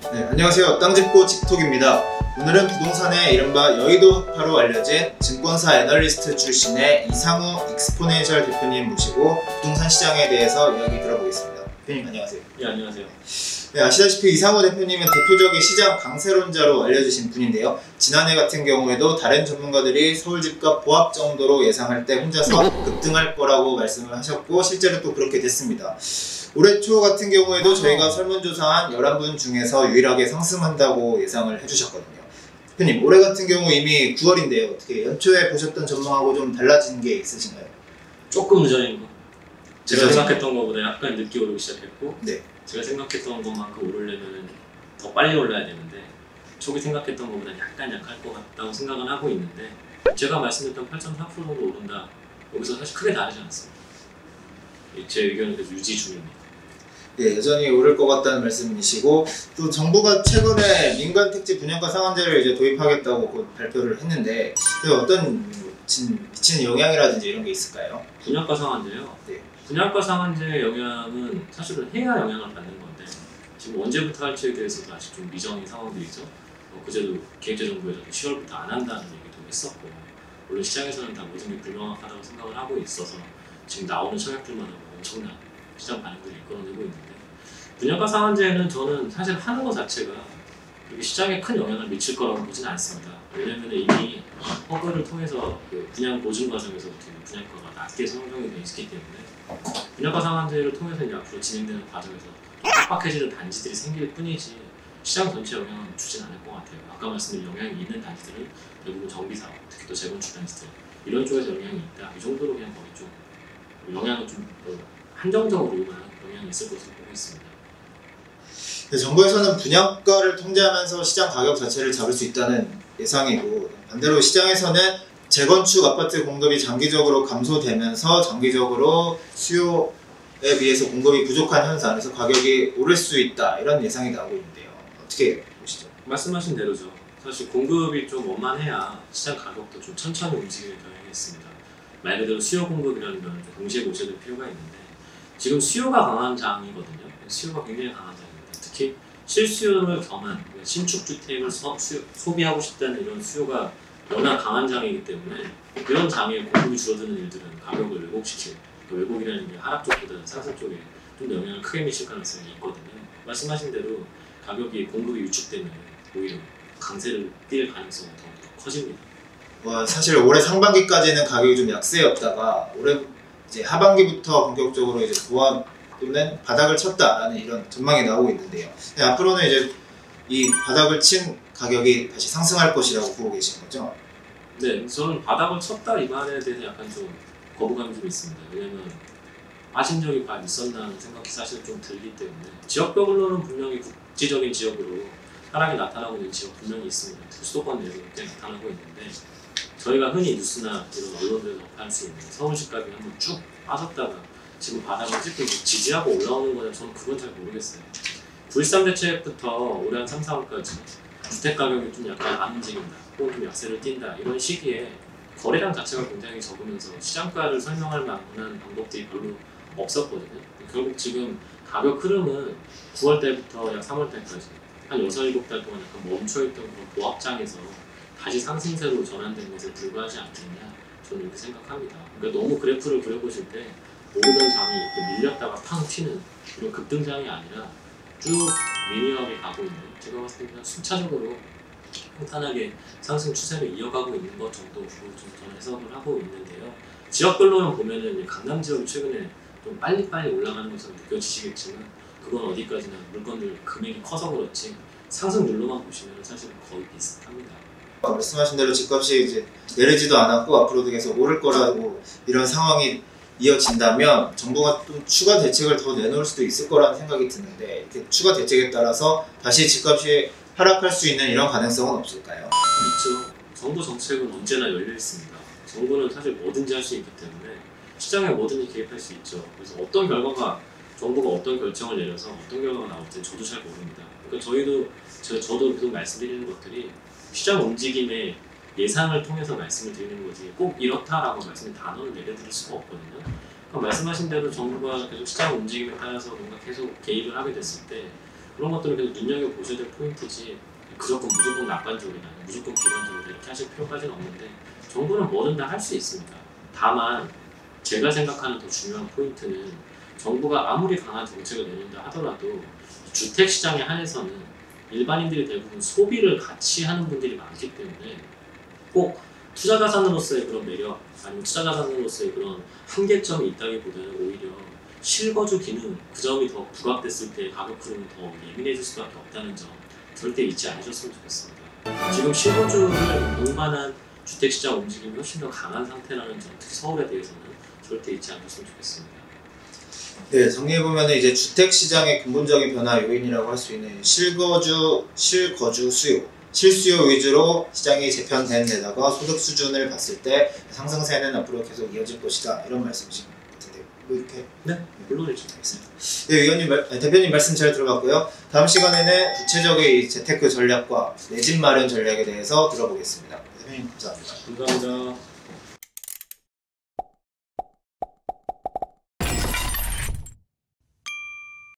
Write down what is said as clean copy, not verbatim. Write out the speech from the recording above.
네, 안녕하세요. 땅짚고 직톡입니다. 오늘은 부동산의 이른바 여의도 흑파로 알려진 증권사 애널리스트 출신의 이상우 익스포넨셜 대표님 모시고 부동산 시장에 대해서 이야기 들어보겠습니다. 대표님 안녕하세요. 네, 안녕하세요. 네, 아시다시피 이상우 대표님은 대표적인 시장 강세론자로 알려주신 분인데요. 지난해 같은 경우에도 다른 전문가들이 서울 집값 보합 정도로 예상할 때 혼자서 급등할 거라고 말씀을 하셨고 실제로 또 그렇게 됐습니다. 올해 초 같은 경우에도 저희가 설문조사한 11분 중에서 유일하게 상승한다고 예상을 해주셨거든요. 대표님, 올해 같은 경우 이미 9월인데요. 어떻게 연초에 보셨던 전망하고 좀 달라진 게 있으신가요? 조금 늦어진 거. 제가 생각했던 것보다 약간 늦게 오르기 시작했고, 네. 제가 생각했던 것만큼 오르려면 더 빨리 올라야 되는데 초기 생각했던 것보다 약간 약할 것 같다고 생각은 하고 있는데, 제가 말씀드렸던 8.4% 정도 오른다, 여기서 사실 크게 다르지 않습니다. 제 의견은 계속 유지 중입니다. 예, 여전히 오를 것 같다는 말씀이시고, 또 정부가 최근에 민간 택지 분양가 상한제를 이제 도입하겠다고 곧 발표를 했는데 어떤 미치는 영향이라든지 이런 게 있을까요? 분양가 상한제요? 네. 분양가 상한제의 영향은 사실은 해야 영향을 받는 건데 지금 언제부터 할지에 대해서도 아직 좀 미정인 상황들이죠. 그제도 기획재정부에서 10월부터 안 한다는 얘기도 했었고, 물론 시장에서는 다 모든 게 불명확하다고 생각을 하고 있어서 지금 나오는 청약들마다 엄청난 시장 반응들을 이끌어내고 있는데, 분양가 상한제는 저는 사실 하는 것 자체가 이게 시장에 큰 영향을 미칠 거라고 보지는 않습니다. 왜냐하면 이미 허그를 통해서 그 분양 보증 과정에서부터 분양가가 낮게 선정이 되어 있기 때문에 분양가 상한제를 통해서 이제 앞으로 진행되는 과정에서 빡빡해지는 단지들이 생길 뿐이지 시장 전체 영향은 주진 않을 것 같아요. 아까 말씀드린 영향이 있는 단지들은 대부분 정비사업, 특히 또 재건축 단지들 이런 쪽에서 영향이 있다. 이 정도로 그냥 거의 좀 영향은 좀 한정적으로만 영향이 있을 것으로 보고 있습니다. 정부에서는 분양가를 통제하면서 시장 가격 자체를 잡을 수 있다는 예상이고, 반대로 시장에서는 재건축 아파트 공급이 장기적으로 감소되면서 장기적으로 수요에 비해서 공급이 부족한 현상에서 가격이 오를 수 있다, 이런 예상이 나오고 있는데요. 어떻게 보시죠? 말씀하신 대로죠. 사실 공급이 좀 원만해야 시장 가격도 좀 천천히 움직이는 경향이 있습니다. 말 그대로 수요 공급이라는 걸 동시에 보셔야 될 필요가 있는데, 지금 수요가 강한 장이거든요. 수요가 굉장히 강한 장입니다. 특히 실수요를 겸한 신축 주택을 소비하고 싶다는 이런 수요가 워낙 강한 장이기 때문에 이런 장에 공급이 줄어드는 일들은 가격을 왜곡시키고, 왜곡이라는 게 하락 쪽보다는 상승 쪽에 좀 더 영향을 크게 미칠 가능성이 있거든요. 말씀하신 대로 가격이 공급이 위축되면 오히려 강세를 띌 가능성이 더 커집니다. 사실 올해 상반기까지는 가격이 좀 약세였다가 올해 이제 하반기부터 본격적으로 이제 보합 또는 바닥을 쳤다라는 이런 전망이 나오고 있는데요. 앞으로는 이제 이 바닥을 친 가격이 다시 상승할 것이라고 보고 계신 거죠? 네, 저는 바닥을 쳤다 이 말에 대해서 약간 좀 거부감이 좀 있습니다. 왜냐면 빠진 적이 과연 있었나는 생각이 사실 좀 들기 때문에, 지역별로는 분명히 국지적인 지역으로 하락이 나타나고 있는 지역 분명히 있습니다. 수도권 내에서 꽤 나타나고 있는데, 저희가 흔히 뉴스나 이런 언론들에서 할 수 있는 서울 집값이 한번 쭉 빠졌다가 지금 바닥을 찍고 지지하고 올라오는 거는 저는 그건 잘 모르겠어요. 9.13 대책부터 올해 한 3, 4월까지 주택 가격이 좀 약간 안 움직인다, 혹은 좀 약세를 띈다, 이런 시기에 거래량 자체가 굉장히 적으면서 시장가를 설명할 만한 방법들이 별로 없었거든요. 결국 지금 가격 흐름은 9월 달부터 약 3월 달까지 한 6, 7달 동안 약간 멈춰있던 그런 보합장에서 다시 상승세로 전환된 것에 불과하지 않겠냐, 저는 이렇게 생각합니다. 그러니까 너무 그래프를 그려보실 때 오르던 장이 이렇게 밀렸다가 팡 튀는 이런 급등장이 아니라 쭉 리니어하게 가고 있는, 제가 봤을 때 그냥 순차적으로 평탄하게 상승 추세를 이어가고 있는 것 정도로 좀 저는 해석을 하고 있는데요. 지역별로는 보면은 강남 지역이 최근에 좀 빨리빨리 올라가는 것처럼 느껴지시겠지만 그건 어디까지나 물건들 금액이 커서 그렇지 상승률로만 보시면 사실 거의 비슷합니다. 말씀하신 대로 집값이 이제 내리지도 않았고 앞으로도 계속 오를 거라고 이런 상황이 이어진다면 정부가 좀 추가 대책을 더 내놓을 수도 있을 거라는 생각이 드는데, 이렇게 추가 대책에 따라서 다시 집값이 하락할 수 있는 이런 가능성은 없을까요? 있죠. 정부 정책은 언제나 열려 있습니다. 정부는 사실 뭐든지 할 수 있기 때문에 시장에 뭐든지 개입할 수 있죠. 그래서 어떤 결과가, 정부가 어떤 결정을 내려서 어떤 결과가 나올지 저도 잘 모릅니다. 그러니까 저도 계속 말씀드리는 것들이 시장 움직임의 예상을 통해서 말씀을 드리는 거지 꼭 이렇다라고 단어를 내려드릴 수가 없거든요. 그러니까 말씀하신 대로 정부가 계속 시장 움직임에 따라서 뭔가 계속 개입을 하게 됐을 때 그런 것들은 계속 눈여겨보셔야 될 포인트지 무조건 낙관적이다, 무조건 비관적이다 이렇게 하실 필요까지는 없는데 정부는 뭐든 다 할 수 있습니다. 다만 제가 생각하는 더 중요한 포인트는 정부가 아무리 강한 정책을 내놓는다 하더라도 주택시장에 한해서는 일반인들이 대부분 소비를 같이 하는 분들이 많기 때문에 꼭 투자자산으로서의 그런 매력 아니면 투자자산으로서의 그런 한계점이 있다기보다는 오히려 실거주 기능 그 점이 더 부각됐을 때 가격 흐름이 더 예민해질 수밖에 없다는 점 절대 잊지 않으셨으면 좋겠습니다. 지금 실거주를 동반한 주택시장 움직임이 훨씬 더 강한 상태라는 점, 특히 서울에 대해서는 절대 잊지 않으셨으면 좋겠습니다. 네, 정리해보면 이제 주택시장의 근본적인 변화 요인이라고 할 수 있는 실거주 수요, 실수요 위주로 시장이 재편된 데다가 소득 수준을 봤을 때 상승세는 앞으로 계속 이어질 것이다 이런 말씀이신 것 같은데요. 뭐 이렇게? 네, 물론이죠. 네, 대표님 말씀 잘 들어봤고요. 다음 시간에는 구체적인 이 재테크 전략과 내 집 마련 전략에 대해서 들어보겠습니다. 대표님 감사합니다. 감사합니다.